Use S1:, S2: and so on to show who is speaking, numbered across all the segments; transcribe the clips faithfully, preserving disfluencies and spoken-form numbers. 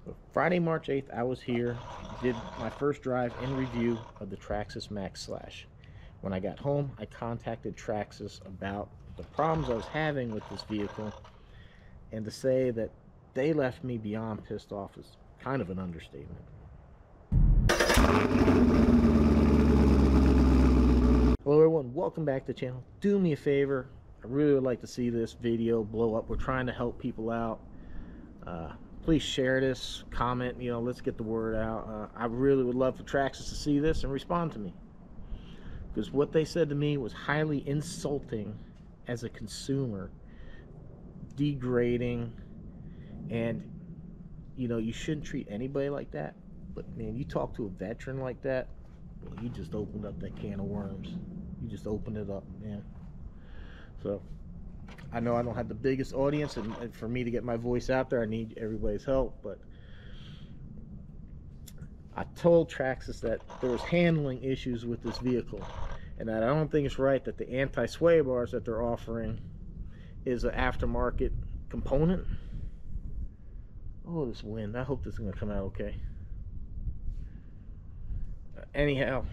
S1: So Friday, March eighth, I was here, did my first drive and review of the Traxxas Max Slash. When I got home, I contacted Traxxas about the problems I was having with this vehicle, and to say that they left me beyond pissed off is kind of an understatement. Hello everyone, welcome back to the channel. Do me a favor, I really would like to see this video blow up. We're trying to help people out. Uh, please share this, comment, you know, let's get the word out. Uh, I really would love for Traxxas to see this and respond to me, because what they said to me was highly insulting as a consumer, degrading, and you know, you shouldn't treat anybody like that. But man, you talk to a veteran like that, well, you just opened up that can of worms. You just opened it up, man. So I know I don't have the biggest audience, and, and for me to get my voice out there, I need everybody's help. But I told Traxxas that there was handling issues with this vehicle, and that I don't think it's right that the anti-sway bars that they're offering is an aftermarket component. Oh, this wind. I hope this is going to come out okay. Uh, anyhow,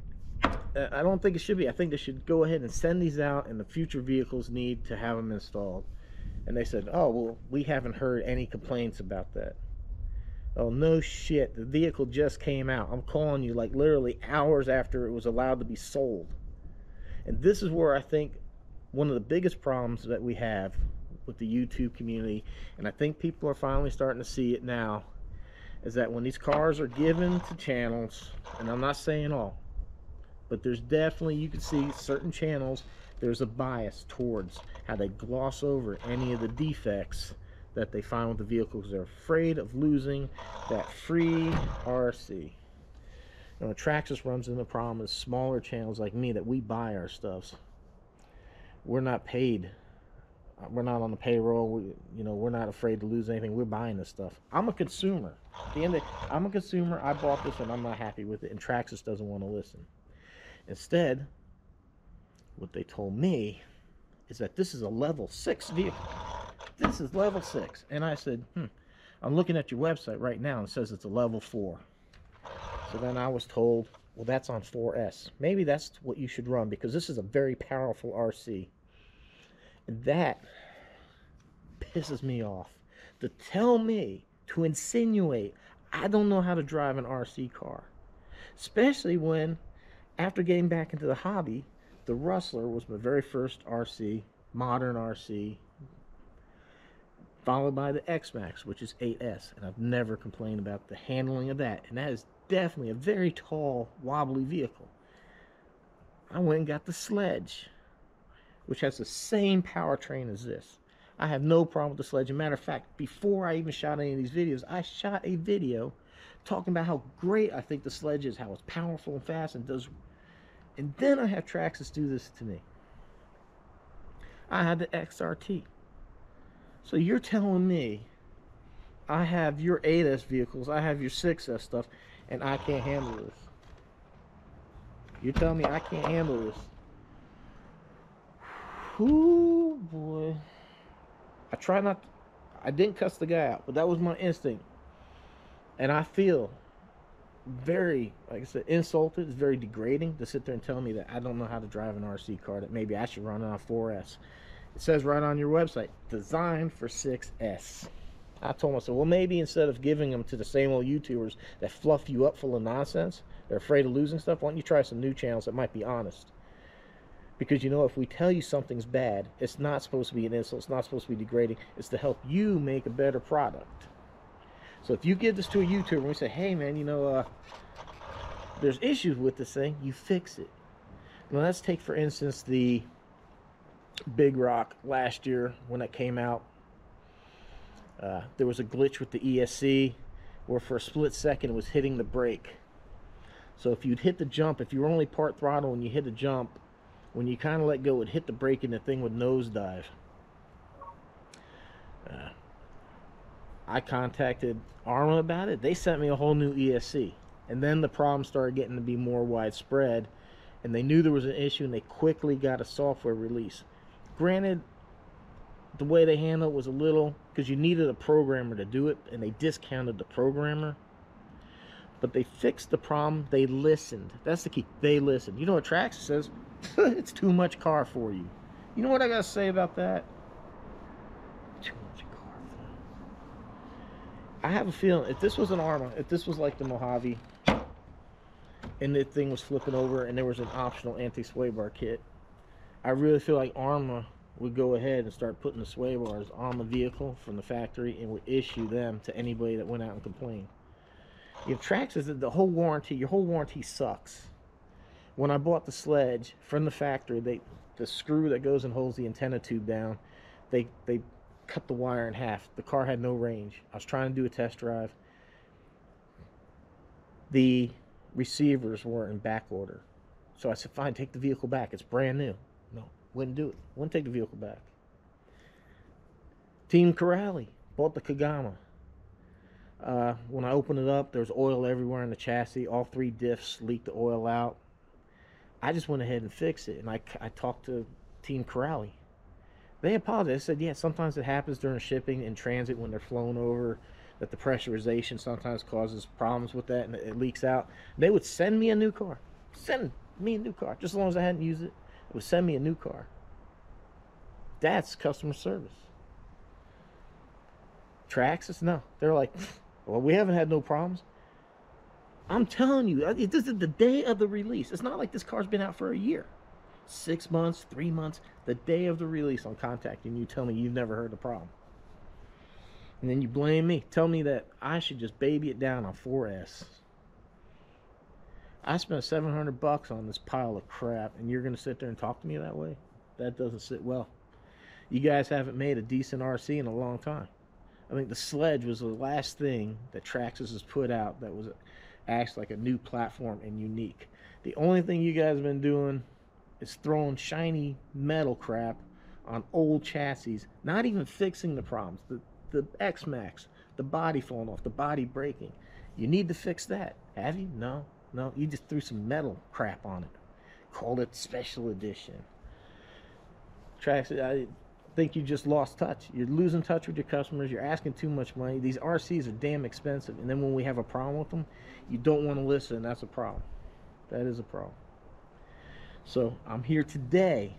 S1: I don't think it should be. I think they should go ahead and send these out, and the future vehicles need to have them installed. And they said, oh, well, we haven't heard any complaints about that. Oh, no shit. The vehicle just came out. I'm calling you like literally hours after it was allowed to be sold. And this is where I think one of the biggest problems that we have with the YouTube community, and I think people are finally starting to see it now, is that when these cars are given to channels, and I'm not saying all, but there's definitely, you can see certain channels, there's a bias towards how they gloss over any of the defects that they find with the vehicles. They're afraid of losing that free R C. You know, Traxxas runs into the problem with smaller channels like me that we buy our stuffs. We're not paid. We're not on the payroll. We, you know, we're not afraid to lose anything. We're buying this stuff. I'm a consumer. At the end of the day, I'm a consumer. I bought this and I'm not happy with it, and Traxxas doesn't want to listen. Instead, what they told me is that this is a level six vehicle. This is level six. And I said, hmm, I'm looking at your website right now and it says it's a level four. So then I was told, well, that's on four S. Maybe that's what you should run, because this is a very powerful R C. And that pisses me off. To tell me, to insinuate, I don't know how to drive an R C car. Especially when, after getting back into the hobby, the Rustler was my very first R C, modern R C, followed by the X-Max, which is eight S, and I've never complained about the handling of that, and that is definitely a very tall, wobbly vehicle. I went and got the Sledge, which has the same powertrain as this. I have no problem with the Sledge. As a matter of fact, before I even shot any of these videos, I shot a video talking about how great I think the Sledge is, how it's powerful and fast and does. And then I have Traxxas do this to me. I had the X R T. So you're telling me I have your eight S vehicles, I have your six S stuff, and I can't handle this. You're telling me I can't handle this. Ooh, boy. I try not to, I didn't cuss the guy out, but that was my instinct. And I feel very, like I said, insulted. It's very degrading to sit there and tell me that I don't know how to drive an R C car, that maybe I should run it on four S. It says right on your website, designed for six S. I told myself, well, maybe instead of giving them to the same old YouTubers that fluff you up full of nonsense, they're afraid of losing stuff, why don't you try some new channels that might be honest? Because, you know, if we tell you something's bad, it's not supposed to be an insult, it's not supposed to be degrading, it's to help you make a better product. So if you give this to a YouTuber and we say, hey man, you know, uh, there's issues with this thing, you fix it. Now let's take, for instance, the Big Rock last year when it came out. Uh, there was a glitch with the E S C where for a split second it was hitting the brake. So if you'd hit the jump, if you were only part throttle and you hit a jump, when you kind of let go, it hit the brake and the thing would nosedive. Uh, I contacted Arma about it. They sent me a whole new E S C. And then the problem started getting to be more widespread. And they knew there was an issue and they quickly got a software release. Granted, the way they handled it was a little, because you needed a programmer to do it, and they discounted the programmer. But they fixed the problem. They listened. That's the key. They listened. You know what Traxxas says? It's too much car for you. You know what I gotta say about that? Too much car for you. I have a feeling if this was an Arrma, if this was like the Mojave, and the thing was flipping over and there was an optional anti-sway bar kit, I really feel like Arrma would go ahead and start putting the sway bars on the vehicle from the factory and would issue them to anybody that went out and complained. If Traxxas, the whole warranty, your whole warranty sucks. When I bought the sledge from the factory, they the screw that goes and holds the antenna tube down, they they cut the wire in half. The car had no range. I was trying to do a test drive. The receivers were in back order. So I said, fine, take the vehicle back. It's brand new. No, wouldn't do it. Wouldn't take the vehicle back. Team Corrali bought the Kagama. Uh, when I opened it up, there was oil everywhere in the chassis. All three diffs leaked the oil out. I just went ahead and fixed it, and I, I talked to Team Corrali. They apologized. They said, yeah, sometimes it happens during shipping in transit when they're flown over, that the pressurization sometimes causes problems with that, and it leaks out. They would send me a new car. Send me a new car. Just as long as I hadn't used it, it would send me a new car. That's customer service. Traxxas, no. They're like, well, we haven't had no problems. I'm telling you, this is the day of the release. It's not like this car's been out for a year. Six months, three months, the day of the release, I'm contacting you, tell me you've never heard the problem. And then you blame me. Tell me that I should just baby it down on four S. I spent seven hundred bucks on this pile of crap, and you're going to sit there and talk to me that way? That doesn't sit well. You guys haven't made a decent R C in a long time. I think the Sledge was the last thing that Traxxas has put out that was actually like a new platform and unique. The only thing you guys have been doing is throwing shiny metal crap on old chassis, not even fixing the problems. The, the X-Max, the body falling off, the body breaking. You need to fix that. Have you? No. No, you just threw some metal crap on it. Called it Special Edition. Traxxas, I think you just lost touch. You're losing touch with your customers. You're asking too much money. These R Cs are damn expensive. And then when we have a problem with them, you don't want to listen, and that's a problem. That is a problem. So I'm here today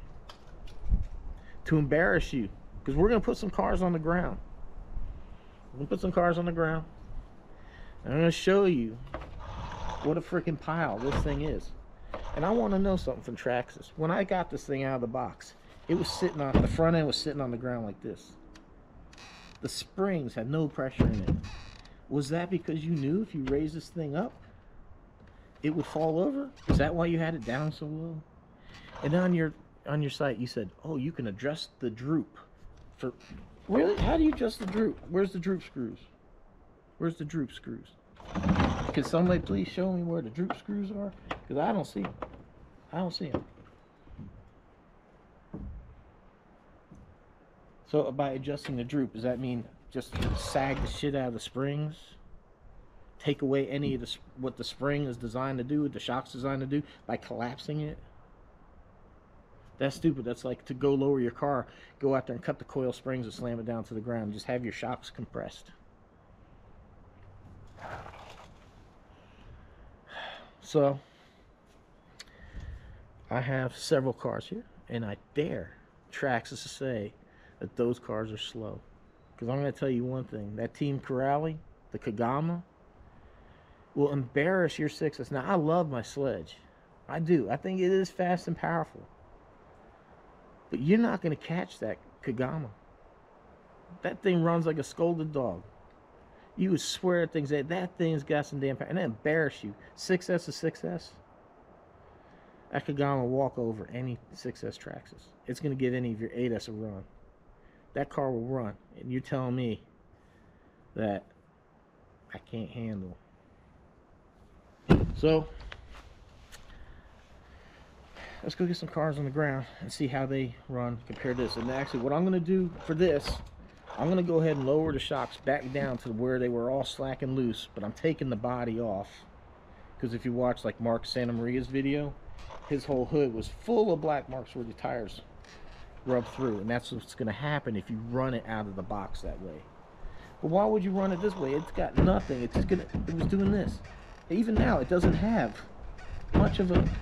S1: to embarrass you, because we're going to put some cars on the ground. We're going to put some cars on the ground. I'm going to show you what a freaking pile this thing is. And I want to know something from Traxxas. When I got this thing out of the box, it was sitting on, the front end was sitting on the ground like this. The springs had no pressure in it. Was that because you knew if you raised this thing up, it would fall over? Is that why you had it down so low? And on your on your site, you said, oh, you can adjust the droop. For really? How do you adjust the droop? Where's the droop screws? Where's the droop screws? Can somebody please show me where the droop screws are? Because I don't see them. I don't see them. So by adjusting the droop, does that mean just sag the shit out of the springs? Take away any of the, what the spring is designed to do, what the shock's designed to do, by collapsing it? That's stupid. That's like to go lower your car, go out there and cut the coil springs and slam it down to the ground. Just have your shocks compressed. So, I have several cars here, and I dare Traxxas to say that those cars are slow. Because I'm going to tell you one thing. That Team Corrali, the Kagama, will embarrass your six S. Now, I love my Sledge. I do. I think it is fast and powerful. But you're not going to catch that Kagama. That thing runs like a scolded dog. You would swear at things that that thing's got some damn power, and that embarrass you. six S is six S. That Kagama will walk over any six S Traxxas. It's going to give any of your eight S a run. That car will run, and you're telling me that I can't handle. So let's go get some cars on the ground and see how they run compared to this. And actually, what I'm going to do for this, I'm going to go ahead and lower the shocks back down to where they were all slack and loose, but I'm taking the body off. Because if you watch like Mark Santa Maria's video, his whole hood was full of black marks where the tires rub through, and that's what's going to happen if you run it out of the box that way. But why would you run it this way? It's got nothing. It's just gonna, it was doing this. Even now, it doesn't have much of a,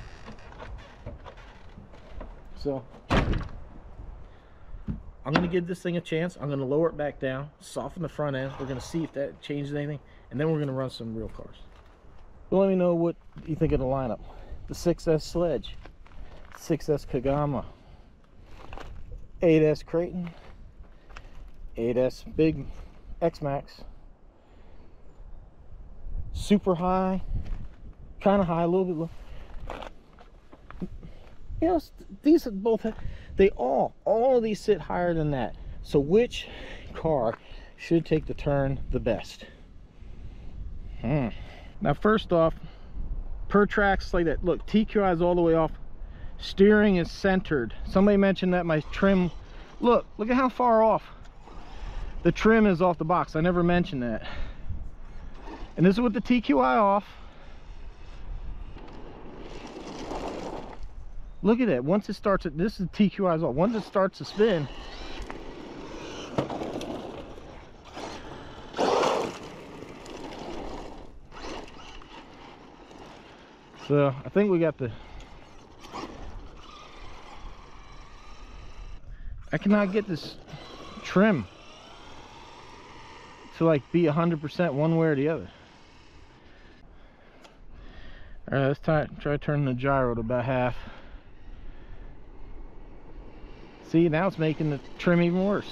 S1: so I'm gonna give this thing a chance. I'm gonna lower it back down, soften the front end. We're gonna see if that changes anything, and then we're gonna run some real cars. So let me know what you think of the lineup. The six S Sledge, six S Kagama, eight S Creighton, eight S Big X-Max, super high, kind of high, a little bit low. You know, these are both, they all, all of these sit higher than that. So which car should take the turn the best? Hmm. Now, first off, per tracks like that, look, T Q I is all the way off. Steering is centered. Somebody mentioned that my trim, look, look at how far off the trim is off the box. I never mentioned that. And this is with the T Q I off. Look at that. Once it starts, this is T Q I's off. Once it starts to spin, so I think we got the, I cannot get this trim to like be a hundred percent one way or the other. All right, let's try try turning the gyro to about half. See, now it's making the trim even worse.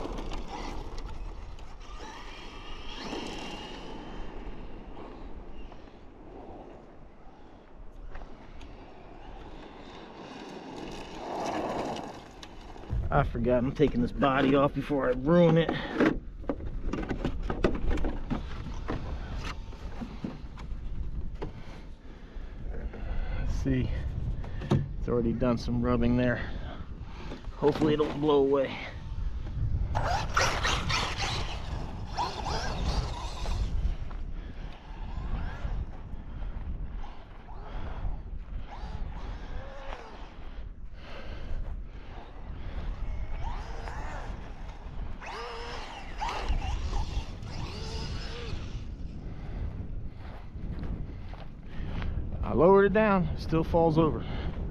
S1: I forgot I'm taking this body off before I ruin it. Let's see, it's already done some rubbing there. Hopefully it'll blow away. I lowered it down, still falls over.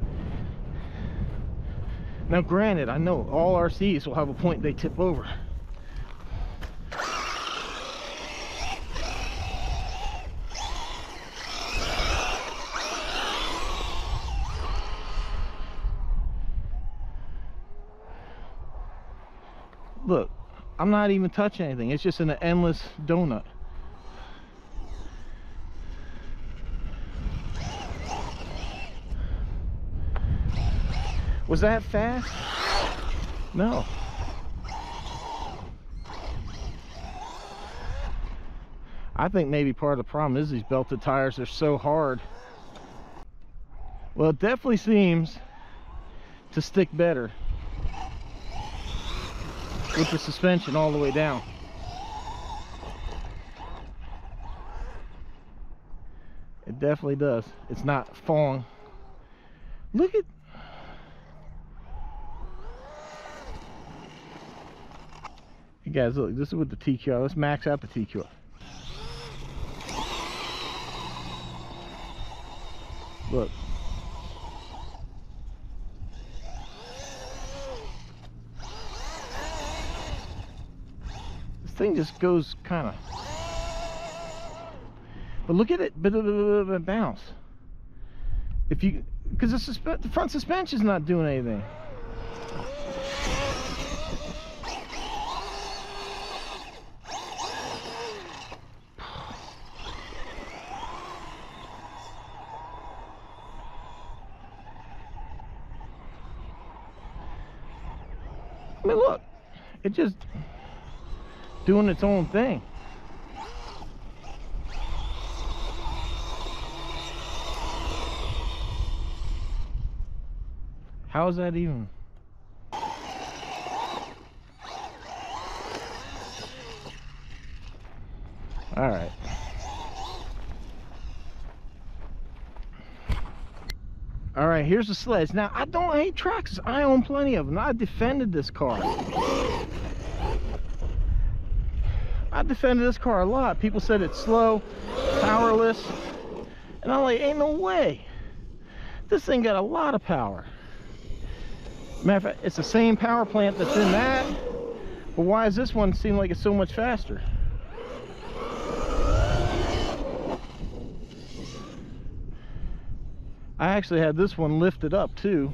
S1: Now granted, I know all R Cs will have a point they tip over. Look, I'm not even touching anything. It's just an endless donut. Was that fast? No. I think maybe part of the problem is these belted tires are so hard. Well, it definitely seems to stick better with the suspension all the way down. It definitely does. It's not falling. Look at, you guys, look, this is with the T Q I. Let's max out the T Q I. Look. This thing just goes kind of. But look at it, but it bounce. If you, because the, suspe the front suspension's not doing anything. I mean, look, it just doing its own thing. How is that even? All right. All All right, here's the Sledge. Now, I don't hate Traxxas. I own plenty of them. I defended this car. I defended this car a lot. People said it's slow, powerless. And I'm like, ain't no way. This thing got a lot of power. Matter of fact, it's the same power plant that's in that. But why does this one seem like it's so much faster? I actually had this one lifted up too.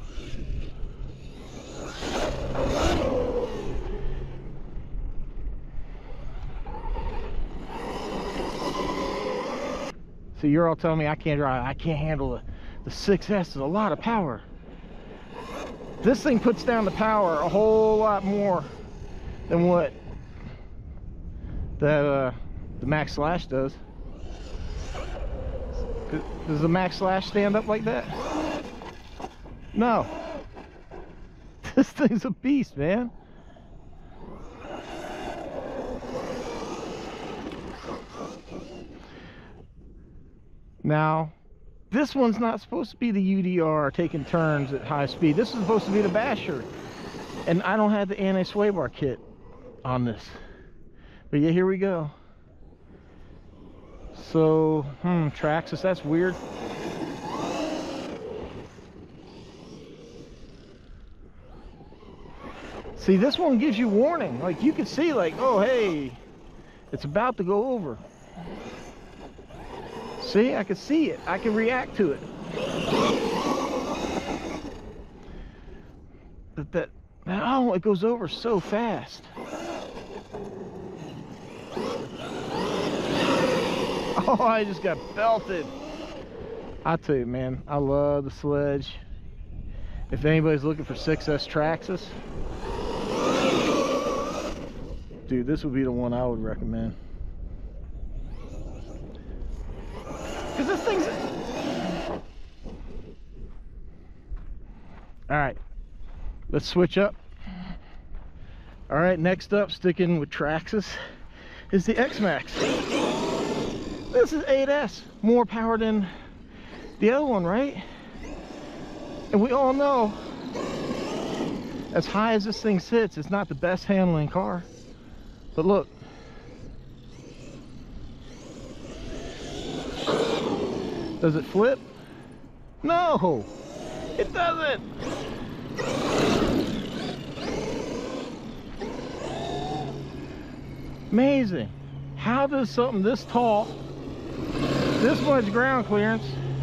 S1: So you're all telling me I can't drive, I can't handle the, the six S, is a lot of power. This thing puts down the power a whole lot more than what that uh, the Max Slash does. Does the Max Slash stand up like that? No. This thing's a beast, man. Now, this one's not supposed to be the U D R taking turns at high speed. This is supposed to be the Basher. And I don't have the anti-sway bar kit on this. But yeah, here we go. So, hmm, Traxxas, that's weird. See, this one gives you warning. Like, you can see, like, oh, hey, it's about to go over. See, I can see it. I can react to it. But that, oh, it goes over so fast. Oh, I just got belted. I tell you, man, I love the Sledge. If anybody's looking for six S Traxxas, dude, this would be the one I would recommend. Because this thing's... Alright, let's switch up. Alright, next up, sticking with Traxxas, is the X-Maxx. This is eight S, more power than the other one, right? And we all know, as high as this thing sits, it's not the best handling car. But look. Does it flip? No, it doesn't. Amazing. How does something this tall, this much ground clearance,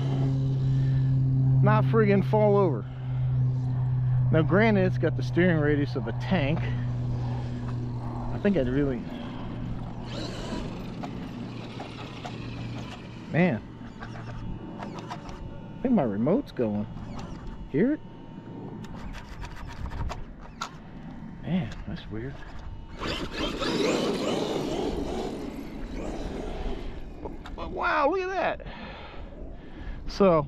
S1: not friggin' fall over? Now granted, it's got the steering radius of a tank. I think I'd really, man, I think my remote's going. Hear it? Man, that's weird. But wow, look at that. So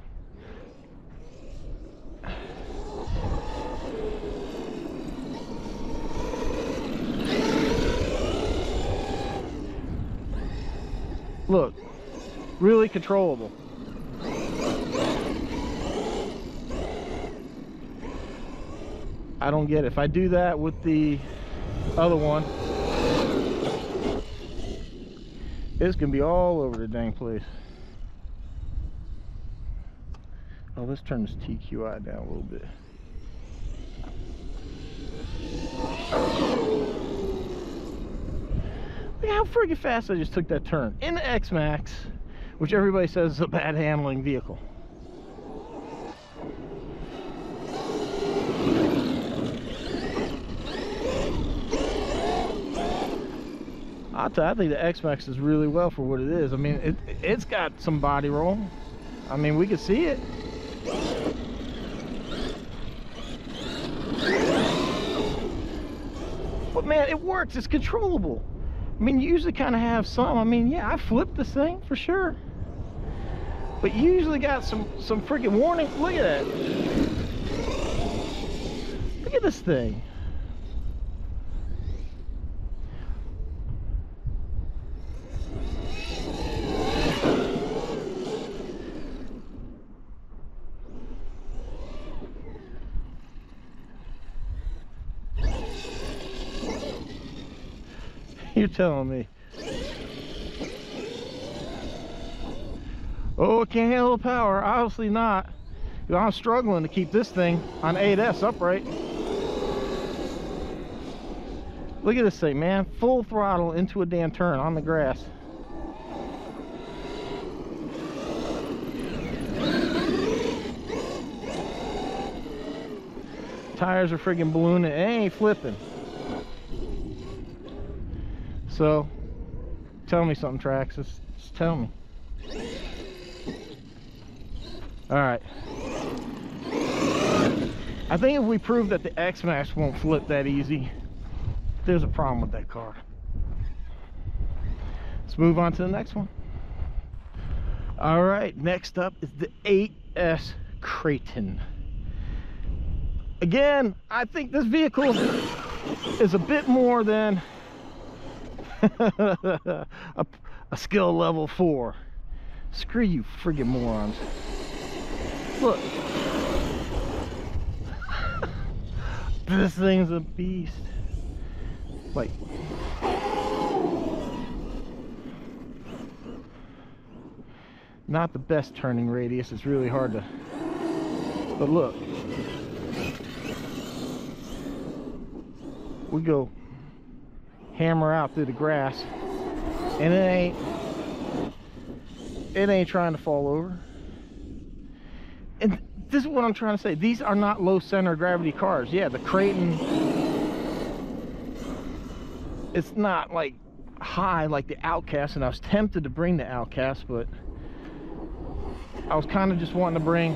S1: look, really controllable. I don't get it. If I do that with the other one, it's gonna be all over the dang place. Oh, let's turn this T Q I down a little bit. Look how freaking fast I just took that turn in the X-Maxx, which everybody says is a bad handling vehicle. I'll tell you, I think the X-Maxx is really well for what it is. I mean, it, it's got some body roll. I mean, we can see it. But man, it works. It's controllable. I mean, you usually kind of have some. I mean, yeah, I flipped this thing for sure. But you usually got some, some freaking warning. Look at that. Look at this thing. You're telling me. Oh, it can't handle the power. Obviously not. I'm struggling to keep this thing on eight S upright. Look at this thing, man. Full throttle into a damn turn on the grass. Tires are freaking ballooning. It ain't flipping. So, tell me something, Trax. Just, just tell me. Alright. I think if we prove that the X-Max won't flip that easy, there's a problem with that car. Let's move on to the next one. Alright, next up is the eight S Kraton. Again, I think this vehicle is a bit more than a, a skill level four. Screw you friggin' morons. Look. This thing's a beast. Like, not the best turning radius. It's really hard to, but look. We go hammer out through the grass, and it ain't it ain't trying to fall over. And this is what I'm trying to say. These are not low center of gravity cars. Yeah, the Kraton, it's not like high like the Outcast, and I was tempted to bring the Outcast, but I was kind of just wanting to bring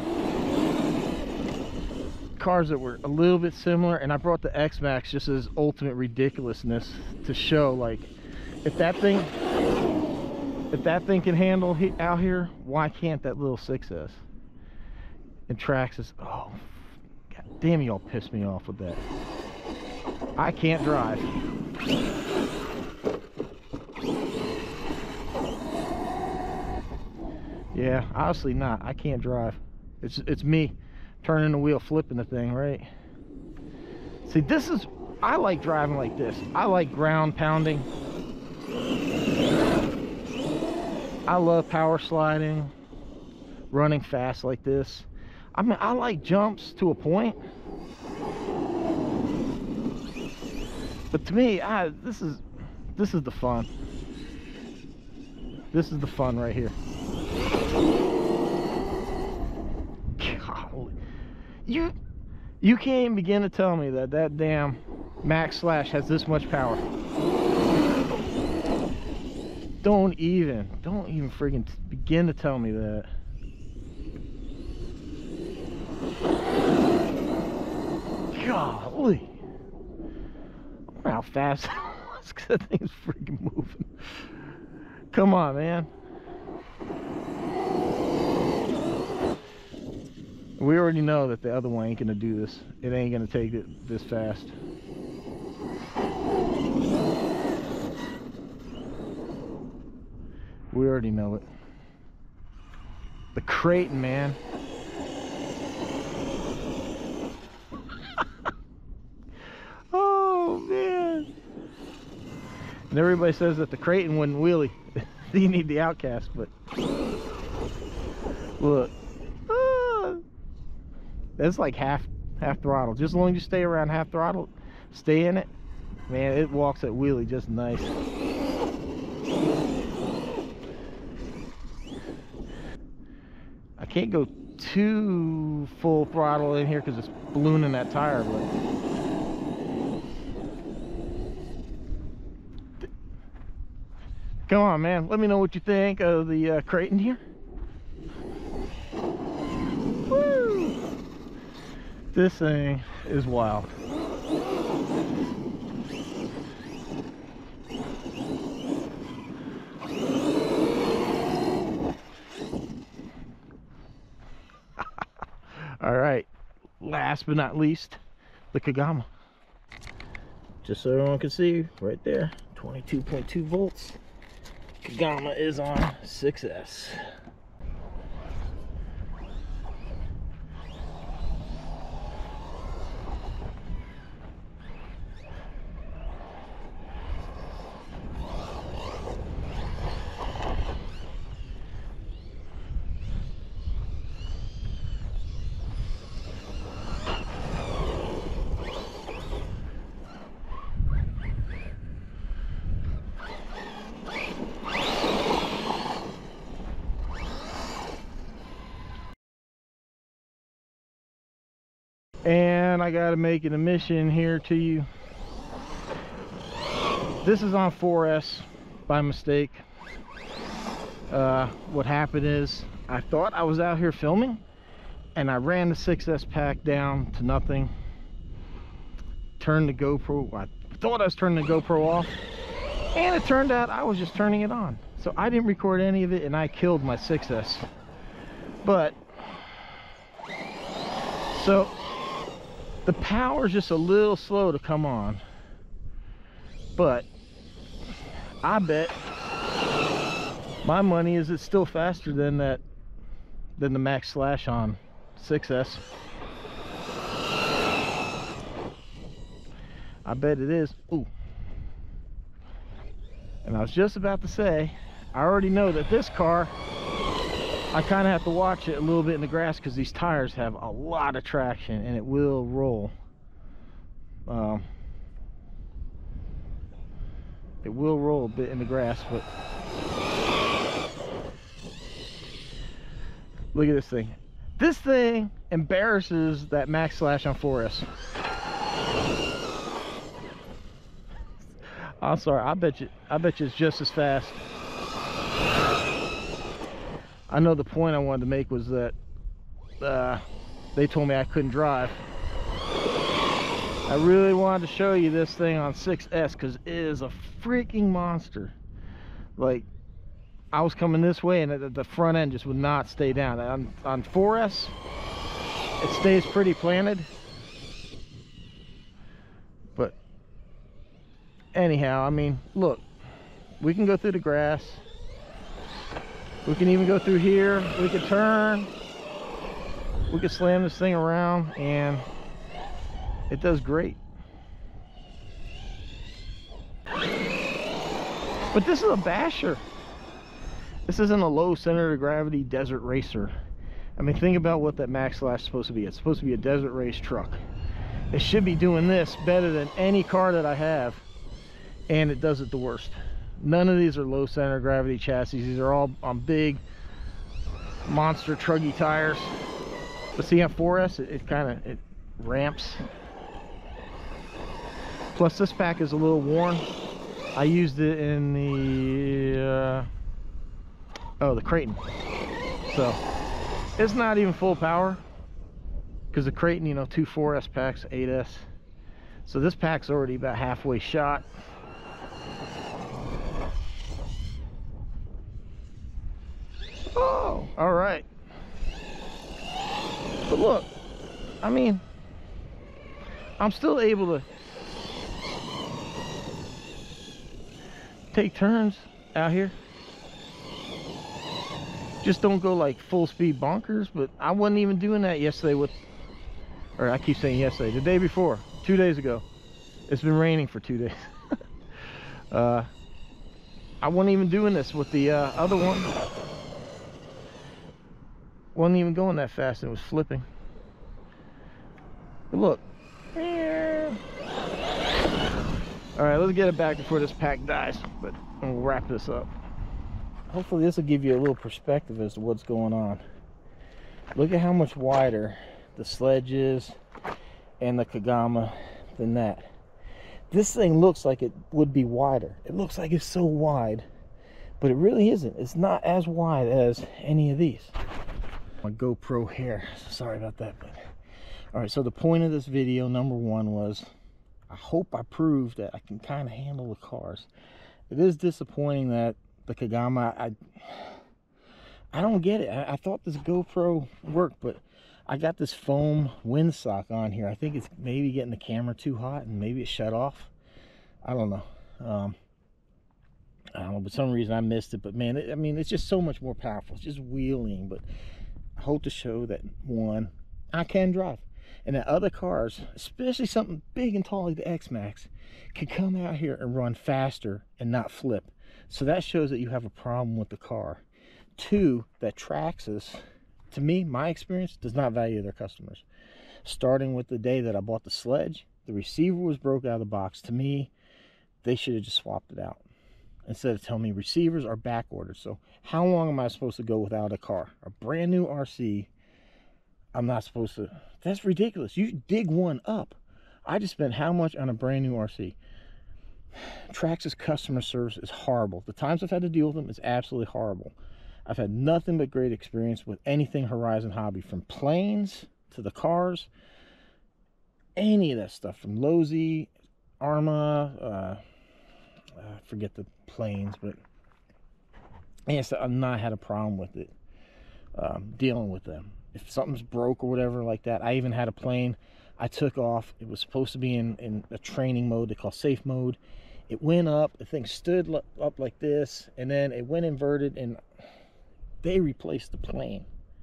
S1: cars that were a little bit similar, and I brought the X-Max just as ultimate ridiculousness to show, like, if that thing if that thing can handle he, out here, why can't that little six S? And Trax is, oh, god damn, y'all pissed me off with that. I can't drive. Yeah, obviously not. I can't drive. It's it's me turning the wheel, flipping the thing, right? See, this is, I like driving like this. I like ground pounding. I love power sliding, running fast like this. I mean, I like jumps to a point, but to me, I this is this is the fun. This is the fun right here. Golly. You you can't even begin to tell me that that damn Max Slash has this much power. Don't even, don't even friggin' begin to tell me that. Golly. I wonder how fast it was, because that thing's freaking moving. Come on, man. We already know that the other one ain't gonna do this. It ain't gonna take it this fast. We already know it. The Kraton, man. Oh, man. And everybody says that the Kraton wouldn't wheelie. You need the Outcast, but look. Ah, that's like half half throttle. Just as long as you stay around half throttle, stay in it, man, it walks that wheelie just nice. I can't go too full throttle in here because it's ballooning that tire, but come on, man, let me know what you think of the uh, Kraton here. Woo! This thing is wild. All right, last but not least, the Kagama. Just so everyone can see, right there, twenty-two point two volts. Kagama is on six S. I gotta make an admission here to you. This is on four S by mistake. Uh, what happened is I thought I was out here filming and I ran the six S pack down to nothing. Turned the GoPro, I thought I was turning the GoPro off, and it turned out I was just turning it on. So I didn't record any of it and I killed my six S. But, so the power is just a little slow to come on. But I bet my money is it's still faster than that, than the Max Slash on six S. I bet it is. Ooh. And I was just about to say, I already know that this car, I kind of have to watch it a little bit in the grass because these tires have a lot of traction and it will roll. Um, it will roll a bit in the grass, but look at this thing. This thing embarrasses that Max Slash on four S. I'm sorry, I bet you I bet you it's just as fast. I know the point I wanted to make was that uh, they told me I couldn't drive. I really wanted to show you this thing on six S because it is a freaking monster. Like, I was coming this way and the, the front end just would not stay down. On, on four S, it stays pretty planted. But anyhow, I mean, look, we can go through the grass. We can even go through here. We can turn. We can slam this thing around and it does great. But this is a basher. This isn't a low center of gravity desert racer. I mean, think about what that Max Slash is supposed to be. It's supposed to be a desert race truck. It should be doing this better than any car that I have, and it does it the worst. None of these are low center of gravity chassis. These are all on big monster truggy tires. But see on four S, it, it kind of it ramps. Plus this pack is a little worn. I used it in the uh, oh the Creighton, so it's not even full power because the Creighton, you know, two four S packs, eight S. So this pack's already about halfway shot. Oh, all right. But look, I mean, I'm still able to take turns out here. Just don't go like full speed bonkers, but I wasn't even doing that yesterday with, or I keep saying yesterday, the day before, two days ago. It's been raining for two days. uh, I wasn't even doing this with the uh, other one. Wasn't even going that fast, and it was flipping. But look. All right, let's get it back before this pack dies, but we'll wrap this up. Hopefully this will give you a little perspective as to what's going on. Look at how much wider the Sledge is and the Kagama than that. This thing looks like it would be wider. It looks like it's so wide, but it really isn't. It's not as wide as any of these. My GoPro hair, sorry about that. But all right, so the point of this video, number one, was I hope I proved that I can kind of handle the cars. It is disappointing that the Kagama, I I don't get it. I, I thought this GoPro worked, but I got this foam windsock on here. I think it's maybe getting the camera too hot and maybe it shut off. I don't know. Um, I don't know, but for some reason I missed it. But man, it, I mean, it's just so much more powerful. It's just wheeling. But I hope to show that, one, I can drive. And that other cars, especially something big and tall like the X-Max, can come out here and run faster and not flip. So that shows that you have a problem with the car. Two, that Traxxas, to me, my experience, does not value their customers. Starting with the day that I bought the Sledge, the receiver was broke out of the box. To me, they should have just swapped it out instead of telling me receivers are back ordered. So how long am I supposed to go without a car? A brand new R C, I'm not supposed to. That's ridiculous. You dig one up. I just spent how much on a brand new R C? Traxxas customer service is horrible. The times I've had to deal with them is absolutely horrible. I've had nothing but great experience with anything Horizon Hobby, from planes to the cars, any of that stuff, from Losi, Arma, uh, I forget the planes, but yes, I've not had a problem with it, um, dealing with them. If something's broke or whatever like that, I even had a plane I took off. It was supposed to be in, in a training mode they call safe mode. It went up, the thing stood up like this, and then it went inverted, and they replaced the plane.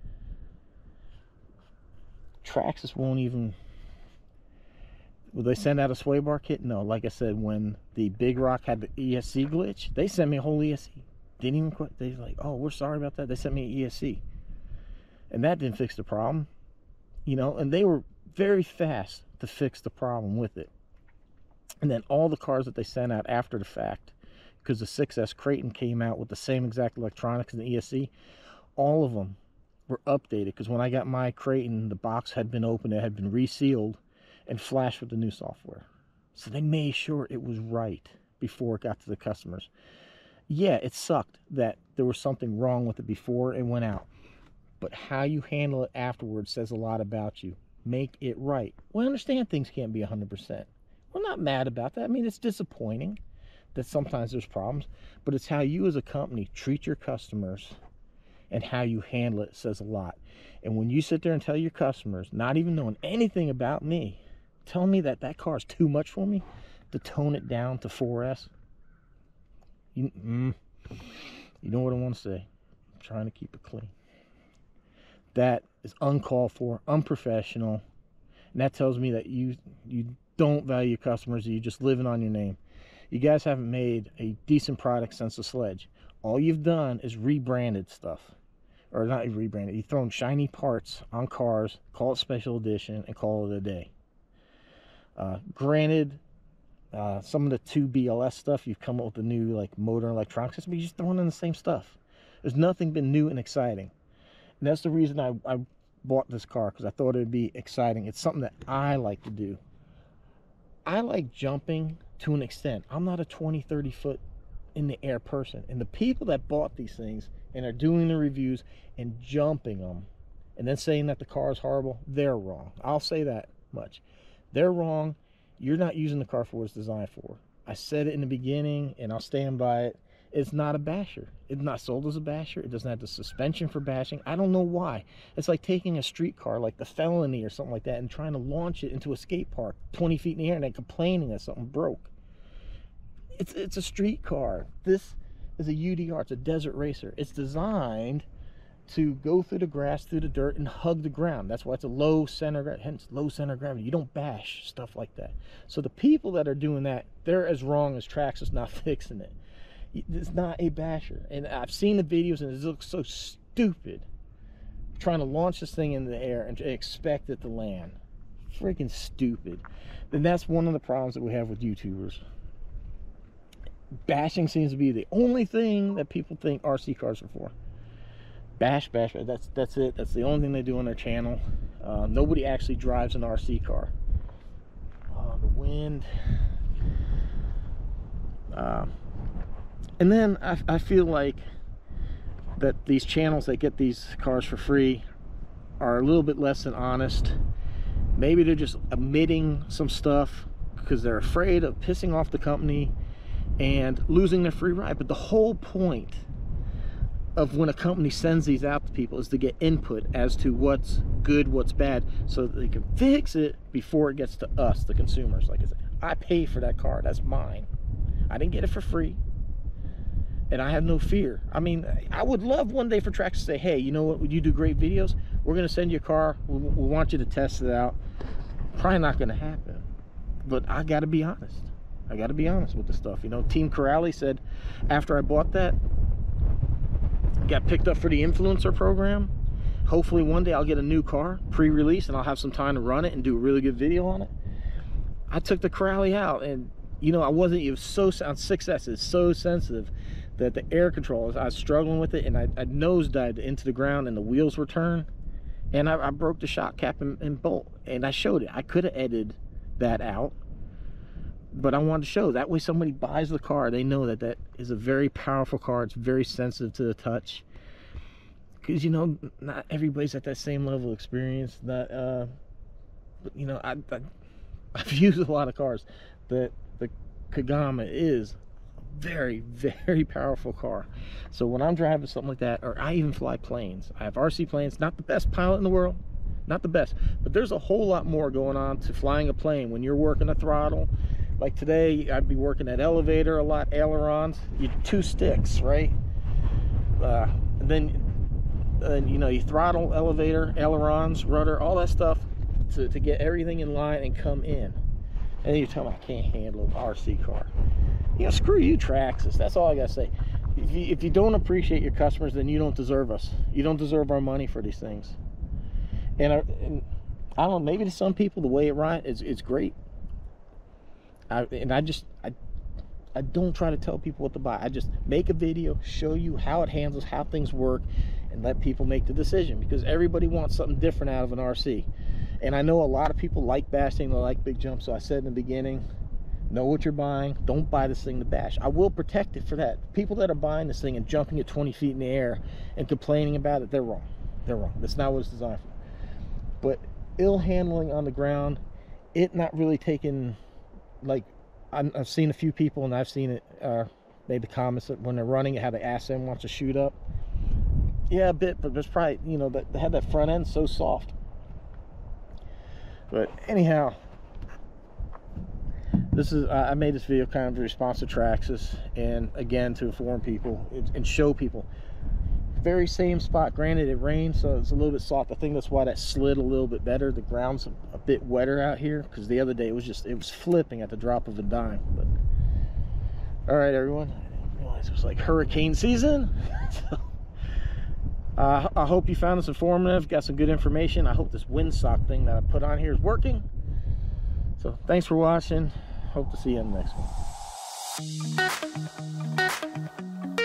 S1: Traxxas won't even, will they send out a sway bar kit? No. Like I said, when the Big Rock had the E S C glitch, they sent me a whole E S C. Didn't even quit. They were like, oh, we're sorry about that. They sent me an E S C. And that didn't fix the problem. You know, and they were very fast to fix the problem with it. And then all the cars that they sent out after the fact, because the six S Creighton came out with the same exact electronics and the E S C, all of them were updated. Because when I got my Creighton, the box had been opened, it had been resealed and flashed with the new software. So they made sure it was right before it got to the customers. Yeah, it sucked that there was something wrong with it before it went out, but how you handle it afterwards says a lot about you. Make it right. Well, I understand things can't be one hundred percent. We're not mad about that. I mean, it's disappointing that sometimes there's problems, but it's how you as a company treat your customers and how you handle it says a lot. And when you sit there and tell your customers, not even knowing anything about me, tell me that that car is too much for me, to tone it down to four S, you, mm, you know what I want to say. I'm trying to keep it clean. That is uncalled for, unprofessional, and that tells me that you you don't value customers, you're just living on your name. You guys haven't made a decent product since the Sledge. All you've done is rebranded stuff, or not rebranded, you've thrown shiny parts on cars, call it special edition, and call it a day. Uh, granted, uh, some of the two B L S stuff, you've come up with a new like motor and electronics system, but you're just throwing in the same stuff. There's nothing been new and exciting. And that's the reason I, I bought this car, because I thought it would be exciting. It's something that I like to do. I like jumping to an extent. I'm not a twenty, thirty foot in the air person. And the people that bought these things and are doing the reviews and jumping them and then saying that the car is horrible, they're wrong. I'll say that much. They're wrong. You're not using the car for what it's designed for. I said it in the beginning, and I'll stand by it. It's not a basher. It's not sold as a basher. It doesn't have the suspension for bashing. I don't know why. It's like taking a street car like the Felony or something like that and trying to launch it into a skate park twenty feet in the air and then complaining that something broke. It's, it's a street car. This is a U D R. It's a desert racer. It's designed to go through the grass, through the dirt, and hug the ground. That's why it's a low center, hence low center of gravity. You don't bash stuff like that. So the people that are doing that, they're as wrong as Traxxas not fixing it. It's not a basher. And I've seen the videos, and it looks so stupid trying to launch this thing into the air and expect it to land. Freaking stupid. And that's one of the problems that we have with YouTubers. Bashing seems to be the only thing that people think R C cars are for. Bash, bash, bash. That's, that's it. That's the only thing they do on their channel. Uh, nobody actually drives an R C car. Oh, the wind. Uh, and then I, I feel like that these channels that get these cars for free are a little bit less than honest. Maybe they're just omitting some stuff because they're afraid of pissing off the company and losing their free ride. But the whole point of when a company sends these out to people is to get input as to what's good, what's bad, so that they can fix it before it gets to us, the consumers. Like I said, I pay for that car. That's mine. I didn't get it for free. And I have no fear. I mean, I would love one day for Traxxas to say, hey, you know what, you do great videos, we're going to send you a car, we, we want you to test it out. Probably not going to happen. But I got to be honest. I got to be honest with the stuff. You know, Team Corrali said after I bought that, got picked up for the influencer program. Hopefully one day I'll get a new car, pre-release, and I'll have some time to run it and do a really good video on it. I took the Corrali out, and you know, I wasn't, it was so, on six S, it's so sensitive that the air control, I was struggling with it, and I, I nosedived into the ground, and the wheels were turned, and I, I broke the shock cap and, and bolt, and I showed it. I could have edited that out, but I wanted to show that way somebody buys the car, they know that that is a very powerful car. It's very sensitive to the touch, because you know not everybody's at that same level of experience. That uh but you know I, I I've used a lot of cars. The the Kagama is very, very powerful car. So when I'm driving something like that, or I even fly planes, I have R C planes, not the best pilot in the world, not the best, but there's a whole lot more going on to flying a plane when you're working a throttle. Like today, I'd be working that elevator a lot, ailerons, you two sticks, right? Uh, and then, uh, you know, you throttle, elevator, ailerons, rudder, all that stuff to, to get everything in line and come in. And then you tell me I can't handle an R C car. You know, screw you, Traxxas. That's all I gotta say. If you, if you don't appreciate your customers, then you don't deserve us. You don't deserve our money for these things. And I, and I don't know, maybe to some people the way it rides is it's great. I, and I just I I don't try to tell people what to buy. I just make a video, show you how it handles, how things work, and let people make the decision, because everybody wants something different out of an R C. And I know a lot of people like bashing, they like big jumps. So I said in the beginning, know what you're buying. Don't buy this thing to bash. I will protect it for that. People that are buying this thing and jumping at twenty feet in the air and complaining about it, they're wrong. They're wrong. That's not what it's designed for. But ill handling on the ground, it not really taking, like, I've seen a few people, and I've seen it, uh, made the comments that when they're running, how the ass end wants to shoot up. Yeah, a bit, but there's probably, you know, that they had that front end so soft. But anyhow, this is uh, I made this video kind of in response to Traxxas, and again to inform people and show people. Very same spot. Granted, it rained, so it's a little bit soft. I think that's why that slid a little bit better. The ground's a, a bit wetter out here, because the other day it was just it was flipping at the drop of a dime. But all right, everyone, I didn't realize it was like hurricane season. So, uh, I hope you found this informative. Got some good information. I hope this windsock thing that I put on here is working. So thanks for watching. Hope to see you in the next one.